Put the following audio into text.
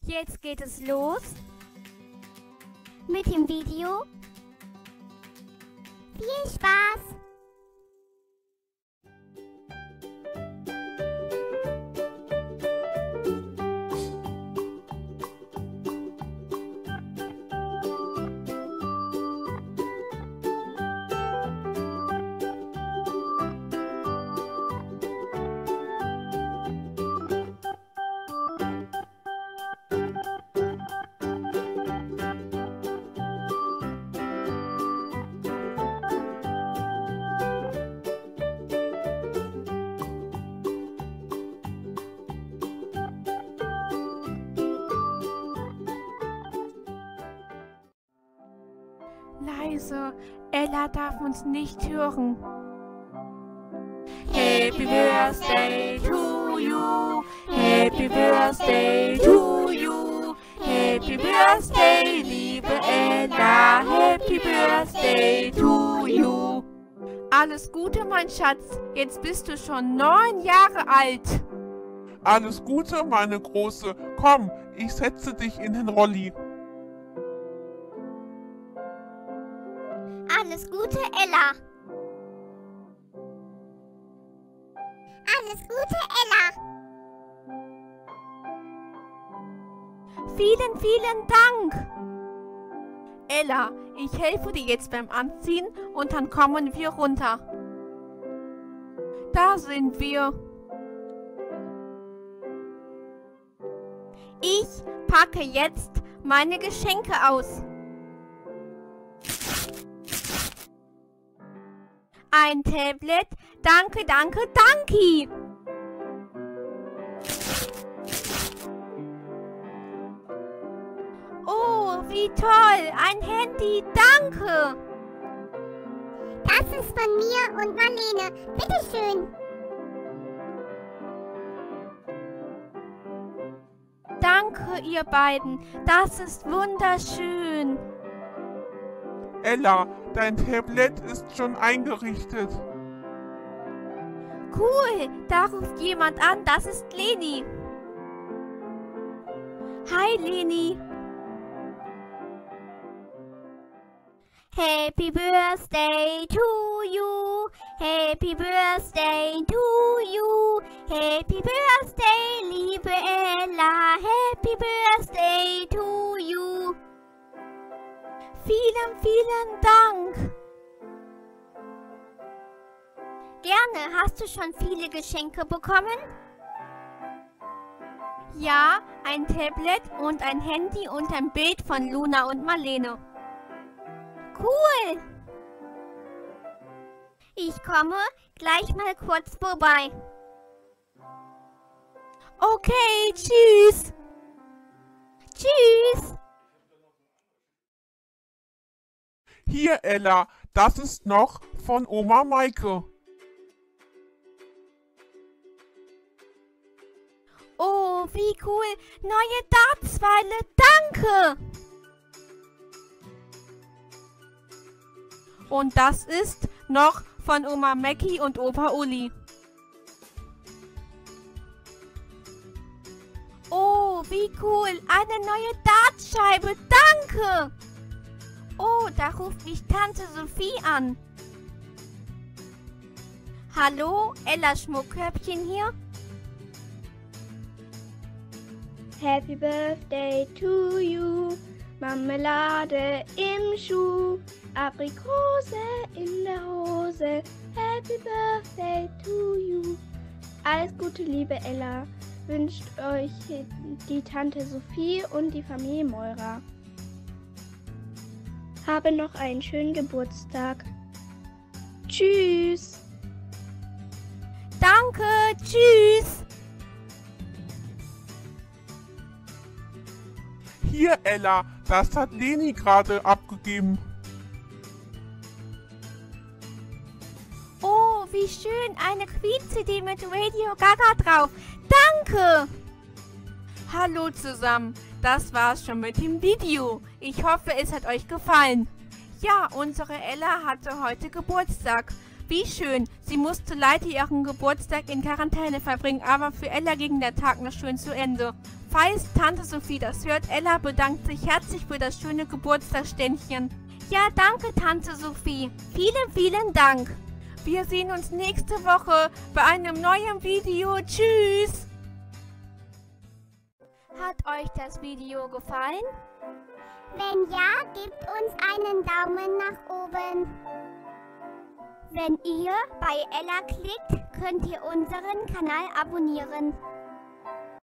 Jetzt geht es los mit dem Video. Viel Spaß! Leise, Ella darf uns nicht hören. Happy Birthday to you, Happy Birthday to you, Happy Birthday, liebe Ella, Happy Birthday to you. Alles Gute, mein Schatz, jetzt bist du schon 9 Jahre alt. Alles Gute, meine Große. Komm, ich setze dich in den Rolli. Alles Gute, Ella! Alles Gute, Ella! Vielen, vielen Dank! Ella, ich helfe dir jetzt beim Anziehen und dann kommen wir runter. Da sind wir. Ich packe jetzt meine Geschenke aus. Ein Tablet. Danke, danke, danke. Oh, wie toll. Ein Handy. Danke. Das ist von mir und Marlene. Bitteschön. Danke, ihr beiden. Das ist wunderschön. Ella, dein Tablet ist schon eingerichtet. Cool, da ruft jemand an, das ist Leni. Hi Leni. Happy Birthday to you, Happy Birthday to you, Happy Birthday, liebe Ella, Happy Birthday to you. Vielen, vielen Dank. Gerne, hast du schon viele Geschenke bekommen? Ja, ein Tablet und ein Handy und ein Bild von Luna und Marlene. Cool! Ich komme gleich mal kurz vorbei. Okay, tschüss. Tschüss! Hier, Ella, das ist noch von Oma Maike. Oh, wie cool. Neue Dartspfeile. Danke. Und das ist noch von Oma Mackie und Opa Uli. Oh, wie cool. Eine neue Dartscheibe. Danke. Oh, da ruft mich Tante Sophie an. Hallo, Ella Schmuckkörbchen hier. Happy Birthday to you, Marmelade im Schuh, Aprikose in der Hose. Happy Birthday to you. Alles Gute, liebe Ella, wünscht euch die Tante Sophie und die Familie Meurer. Habe noch einen schönen Geburtstag. Tschüss. Danke, tschüss. Hier, Ella, das hat Leni gerade abgegeben. Oh, wie schön. Eine Queen-CD mit Radio Gaga drauf. Danke. Hallo zusammen. Das war's schon mit dem Video. Ich hoffe, es hat euch gefallen. Ja, unsere Ella hatte heute Geburtstag. Wie schön. Sie musste leider ihren Geburtstag in Quarantäne verbringen, aber für Ella ging der Tag noch schön zu Ende. Falls Tante Sophie das hört, Ella bedankt sich herzlich für das schöne Geburtstagsständchen. Ja, danke Tante Sophie. Vielen, vielen Dank. Wir sehen uns nächste Woche bei einem neuen Video. Tschüss. Hat euch das Video gefallen? Wenn ja, gebt uns einen Daumen nach oben. Wenn ihr bei Ella klickt, könnt ihr unseren Kanal abonnieren.